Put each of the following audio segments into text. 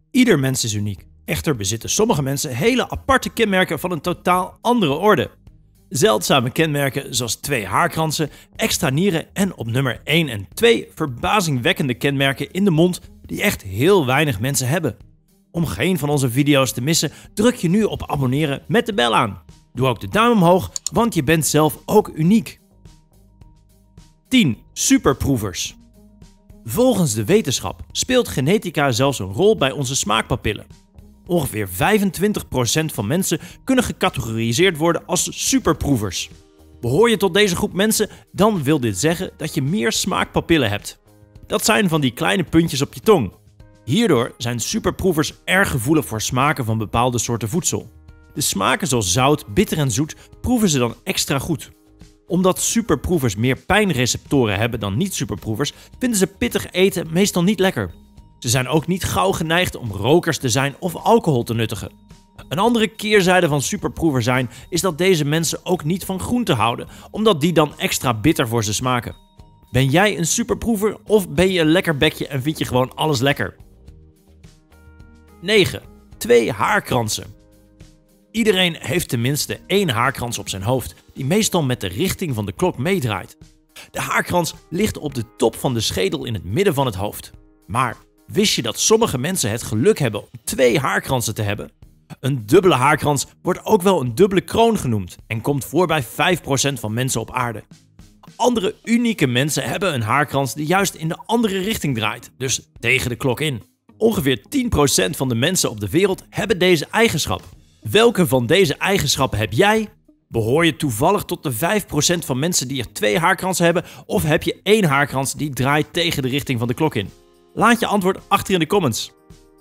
Ieder mens is uniek. Echter bezitten sommige mensen hele aparte kenmerken van een totaal andere orde. Zeldzame kenmerken zoals 2 haarkransen, extra nieren en op nummer 1 en 2 verbazingwekkende kenmerken in de mond die echt heel weinig mensen hebben. Om geen van onze video's te missen, druk je nu op abonneren met de bel aan. Doe ook de duim omhoog, want je bent zelf ook uniek. 10. Superproevers. Volgens de wetenschap speelt genetica zelfs een rol bij onze smaakpapillen. Ongeveer 25% van mensen kunnen gecategoriseerd worden als superproevers. Behoor je tot deze groep mensen, dan wil dit zeggen dat je meer smaakpapillen hebt. Dat zijn van die kleine puntjes op je tong. Hierdoor zijn superproevers erg gevoelig voor smaken van bepaalde soorten voedsel. De smaken zoals zout, bitter en zoet proeven ze dan extra goed. Omdat superproevers meer pijnreceptoren hebben dan niet-superproevers, vinden ze pittig eten meestal niet lekker. Ze zijn ook niet gauw geneigd om rokers te zijn of alcohol te nuttigen. Een andere keerzijde van superproever zijn is dat deze mensen ook niet van groente houden, omdat die dan extra bitter voor ze smaken. Ben jij een superproever of ben je een lekker bekje en vind je gewoon alles lekker? 9. 2 haarkransen. Iedereen heeft tenminste 1 haarkrans op zijn hoofd, die meestal met de richting van de klok meedraait. De haarkrans ligt op de top van de schedel in het midden van het hoofd. Maar wist je dat sommige mensen het geluk hebben om 2 haarkransen te hebben? Een dubbele haarkrans wordt ook wel een dubbele kroon genoemd en komt voor bij 5% van mensen op aarde. Andere unieke mensen hebben een haarkrans die juist in de andere richting draait, dus tegen de klok in. Ongeveer 10% van de mensen op de wereld hebben deze eigenschap. Welke van deze eigenschappen heb jij? Behoor je toevallig tot de 5% van mensen die er 2 haarkransen hebben of heb je 1 haarkrans die draait tegen de richting van de klok in? Laat je antwoord achter in de comments.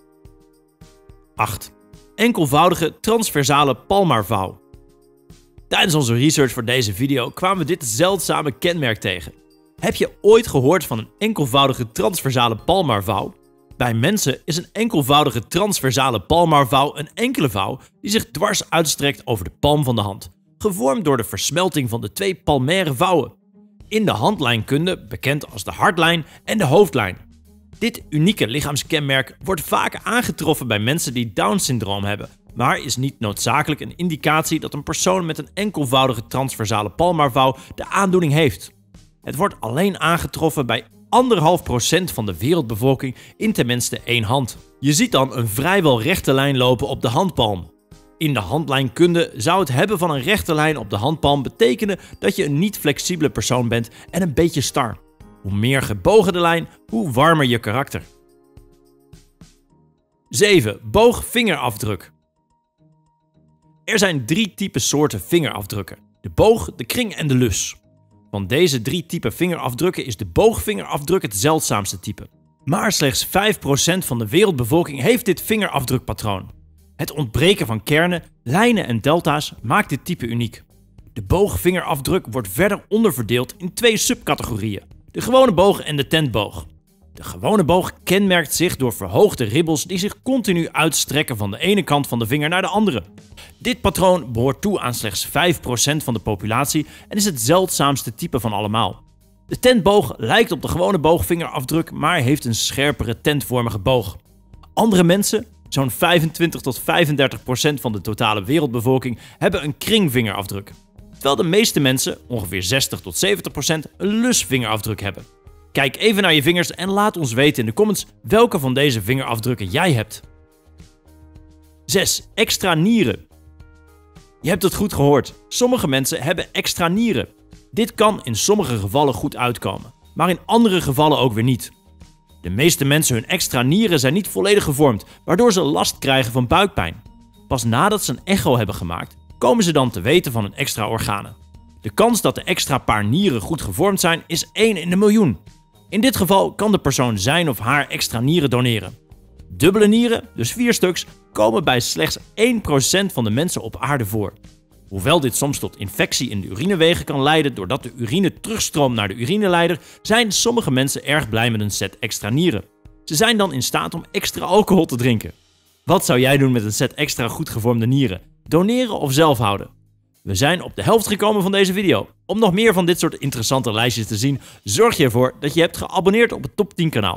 8. Enkelvoudige transversale palmarvouw. Tijdens onze research voor deze video kwamen we dit zeldzame kenmerk tegen. Heb je ooit gehoord van een enkelvoudige transversale palmarvouw? Bij mensen is een enkelvoudige transversale palmarvouw een enkele vouw die zich dwars uitstrekt over de palm van de hand, gevormd door de versmelting van de 2 palmaire vouwen. In de handlijnkunde bekend als de hartlijn en de hoofdlijn. Dit unieke lichaamskenmerk wordt vaak aangetroffen bij mensen die Down-syndroom hebben, maar is niet noodzakelijk een indicatie dat een persoon met een enkelvoudige transversale palmarvouw de aandoening heeft. Het wordt alleen aangetroffen bij 1,5% van de wereldbevolking in tenminste 1 hand. Je ziet dan een vrijwel rechte lijn lopen op de handpalm. In de handlijnkunde zou het hebben van een rechte lijn op de handpalm betekenen dat je een niet flexibele persoon bent en een beetje star. Hoe meer gebogen de lijn, hoe warmer je karakter. 7. Boog-vingerafdruk. Er zijn 3 typen soorten vingerafdrukken: de boog, de kring en de lus. Van deze 3 typen vingerafdrukken is de boogvingerafdruk het zeldzaamste type. Maar slechts 5% van de wereldbevolking heeft dit vingerafdrukpatroon. Het ontbreken van kernen, lijnen en delta's maakt dit type uniek. De boogvingerafdruk wordt verder onderverdeeld in 2 subcategorieën: de gewone boog en de tentboog. De gewone boog kenmerkt zich door verhoogde ribbels die zich continu uitstrekken van de ene kant van de vinger naar de andere. Dit patroon behoort toe aan slechts 5% van de populatie en is het zeldzaamste type van allemaal. De tentboog lijkt op de gewone boogvingerafdruk, maar heeft een scherpere tentvormige boog. Andere mensen, zo'n 25-35% van de totale wereldbevolking, hebben een kringvingerafdruk. Terwijl de meeste mensen, ongeveer 60-70%, een lusvingerafdruk hebben. Kijk even naar je vingers en laat ons weten in de comments welke van deze vingerafdrukken jij hebt. 6. Extra nieren. Je hebt het goed gehoord. Sommige mensen hebben extra nieren. Dit kan in sommige gevallen goed uitkomen, maar in andere gevallen ook weer niet. De meeste mensen hun extra nieren zijn niet volledig gevormd, waardoor ze last krijgen van buikpijn. Pas nadat ze een echo hebben gemaakt, komen ze dan te weten van hun extra organen. De kans dat de extra paar nieren goed gevormd zijn is 1 in de miljoen. In dit geval kan de persoon zijn of haar extra nieren doneren. Dubbele nieren, dus 4 stuks, komen bij slechts 1% van de mensen op aarde voor. Hoewel dit soms tot infectie in de urinewegen kan leiden doordat de urine terugstroomt naar de urineleider, zijn sommige mensen erg blij met een set extra nieren. Ze zijn dan in staat om extra alcohol te drinken. Wat zou jij doen met een set extra goed gevormde nieren? Doneren of zelf houden? We zijn op de helft gekomen van deze video. Om nog meer van dit soort interessante lijstjes te zien, zorg je ervoor dat je hebt geabonneerd op het Top 10 kanaal.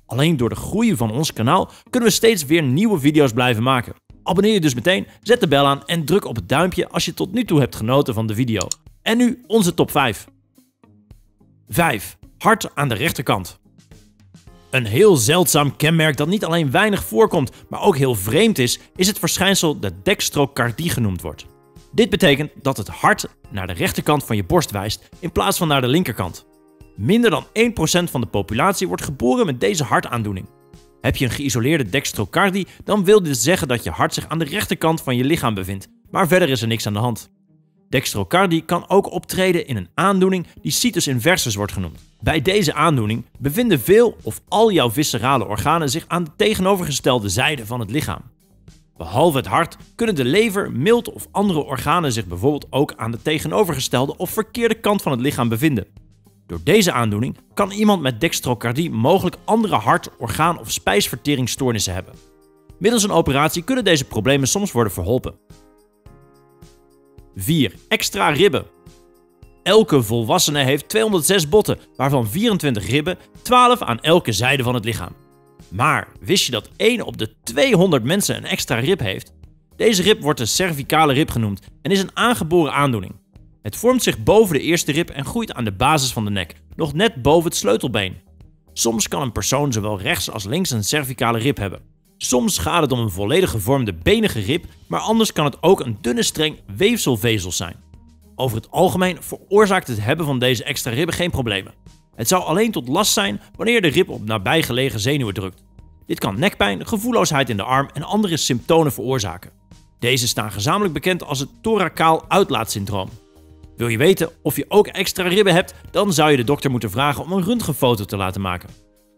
Alleen door de groei van ons kanaal kunnen we steeds weer nieuwe video's blijven maken. Abonneer je dus meteen, zet de bel aan en druk op het duimpje als je tot nu toe hebt genoten van de video. En nu onze top 5. 5. Hart aan de rechterkant. Een heel zeldzaam kenmerk dat niet alleen weinig voorkomt, maar ook heel vreemd is het verschijnsel dat dextrocardie genoemd wordt. Dit betekent dat het hart naar de rechterkant van je borst wijst in plaats van naar de linkerkant. Minder dan 1% van de populatie wordt geboren met deze hartaandoening. Heb je een geïsoleerde dextrocardie, dan wil dit zeggen dat je hart zich aan de rechterkant van je lichaam bevindt, maar verder is er niks aan de hand. Dextrocardie kan ook optreden in een aandoening die situs inversus wordt genoemd. Bij deze aandoening bevinden veel of al jouw viscerale organen zich aan de tegenovergestelde zijde van het lichaam. Behalve het hart kunnen de lever, milt of andere organen zich bijvoorbeeld ook aan de tegenovergestelde of verkeerde kant van het lichaam bevinden. Door deze aandoening kan iemand met dextrocardie mogelijk andere hart-, orgaan- of spijsverteringsstoornissen hebben. Middels een operatie kunnen deze problemen soms worden verholpen. 4. Extra ribben. Elke volwassene heeft 206 botten, waarvan 24 ribben, 12 aan elke zijde van het lichaam. Maar wist je dat 1 op de 200 mensen een extra rib heeft? Deze rib wordt de cervicale rib genoemd en is een aangeboren aandoening. Het vormt zich boven de eerste rib en groeit aan de basis van de nek, nog net boven het sleutelbeen. Soms kan een persoon zowel rechts als links een cervicale rib hebben. Soms gaat het om een volledig gevormde benige rib, maar anders kan het ook een dunne streng weefselvezels zijn. Over het algemeen veroorzaakt het hebben van deze extra ribben geen problemen. Het zou alleen tot last zijn wanneer de rib op nabijgelegen zenuwen drukt. Dit kan nekpijn, gevoelloosheid in de arm en andere symptomen veroorzaken. Deze staan gezamenlijk bekend als het thoracaal uitlaatsyndroom. Wil je weten of je ook extra ribben hebt, dan zou je de dokter moeten vragen om een röntgenfoto te laten maken.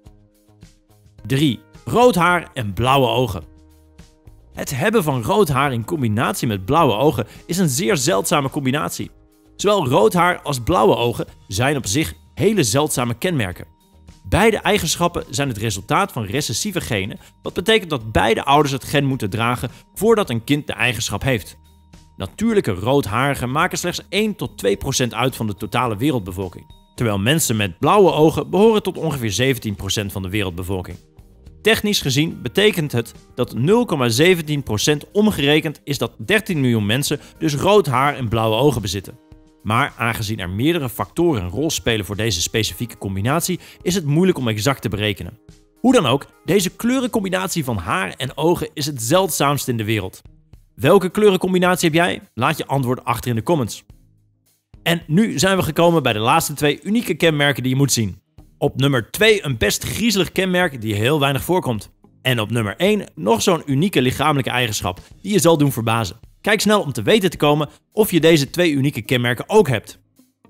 3. Rood haar en blauwe ogen. Het hebben van rood haar in combinatie met blauwe ogen is een zeer zeldzame combinatie. Zowel rood haar als blauwe ogen zijn op zich hele zeldzame kenmerken. Beide eigenschappen zijn het resultaat van recessieve genen, wat betekent dat beide ouders het gen moeten dragen voordat een kind de eigenschap heeft. Natuurlijke roodharigen maken slechts 1 tot 2% uit van de totale wereldbevolking, terwijl mensen met blauwe ogen behoren tot ongeveer 17% van de wereldbevolking. Technisch gezien betekent het dat 0,17% omgerekend is dat 13 miljoen mensen dus rood haar en blauwe ogen bezitten. Maar aangezien er meerdere factoren een rol spelen voor deze specifieke combinatie, is het moeilijk om exact te berekenen. Hoe dan ook, deze kleurencombinatie van haar en ogen is het zeldzaamst in de wereld. Welke kleurencombinatie heb jij? Laat je antwoord achter in de comments. En nu zijn we gekomen bij de laatste 2 unieke kenmerken die je moet zien. Op nummer 2 een best griezelig kenmerk die heel weinig voorkomt. En op nummer 1 nog zo'n unieke lichamelijke eigenschap die je zal doen verbazen. Kijk snel om te weten te komen of je deze 2 unieke kenmerken ook hebt.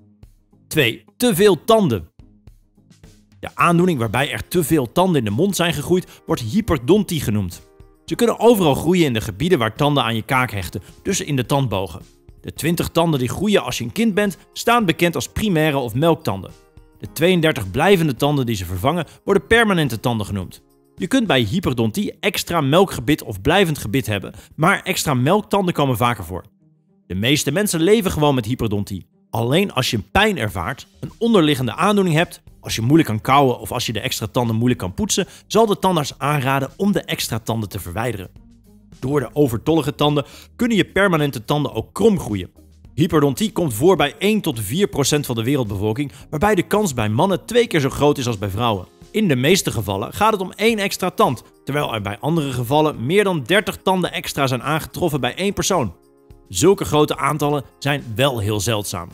2. Te veel tanden. De aandoening waarbij er te veel tanden in de mond zijn gegroeid wordt hyperdontie genoemd. Ze kunnen overal groeien in de gebieden waar tanden aan je kaak hechten, dus in de tandbogen. De 20 tanden die groeien als je een kind bent, staan bekend als primaire of melktanden. De 32 blijvende tanden die ze vervangen worden permanente tanden genoemd. Je kunt bij hyperdontie extra melkgebit of blijvend gebit hebben, maar extra melktanden komen vaker voor. De meeste mensen leven gewoon met hyperdontie. Alleen als je pijn ervaart, een onderliggende aandoening hebt, als je moeilijk kan kauwen of als je de extra tanden moeilijk kan poetsen, zal de tandarts aanraden om de extra tanden te verwijderen. Door de overtollige tanden kunnen je permanente tanden ook krom groeien. Hyperdontie komt voor bij 1 tot 4% van de wereldbevolking, waarbij de kans bij mannen 2 keer zo groot is als bij vrouwen. In de meeste gevallen gaat het om 1 extra tand, terwijl er bij andere gevallen meer dan 30 tanden extra zijn aangetroffen bij 1 persoon. Zulke grote aantallen zijn wel heel zeldzaam.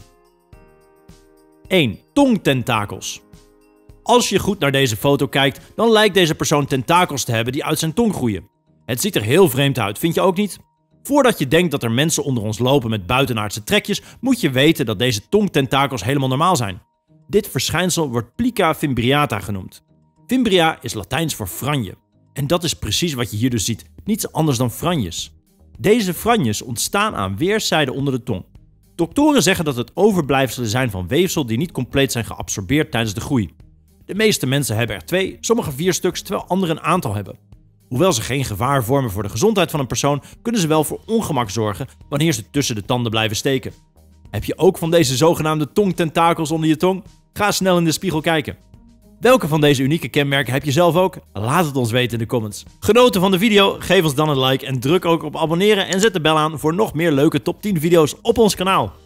1. Tongtentakels. Als je goed naar deze foto kijkt, dan lijkt deze persoon tentakels te hebben die uit zijn tong groeien. Het ziet er heel vreemd uit, vind je ook niet? Voordat je denkt dat er mensen onder ons lopen met buitenaardse trekjes, moet je weten dat deze tongtentakels helemaal normaal zijn. Dit verschijnsel wordt plica fimbriata genoemd. Fimbria is Latijns voor franje. En dat is precies wat je hier dus ziet, niets anders dan franjes. Deze franjes ontstaan aan weerszijden onder de tong. Doktoren zeggen dat het overblijfselen zijn van weefsel die niet compleet zijn geabsorbeerd tijdens de groei. De meeste mensen hebben er 2, sommige 4 stuks, terwijl anderen een aantal hebben. Hoewel ze geen gevaar vormen voor de gezondheid van een persoon, kunnen ze wel voor ongemak zorgen wanneer ze tussen de tanden blijven steken. Heb je ook van deze zogenaamde tongtentakels onder je tong? Ga snel in de spiegel kijken. Welke van deze unieke kenmerken heb je zelf ook? Laat het ons weten in de comments. Genoten van de video? Geef ons dan een like en druk ook op abonneren en zet de bel aan voor nog meer leuke top 10 video's op ons kanaal.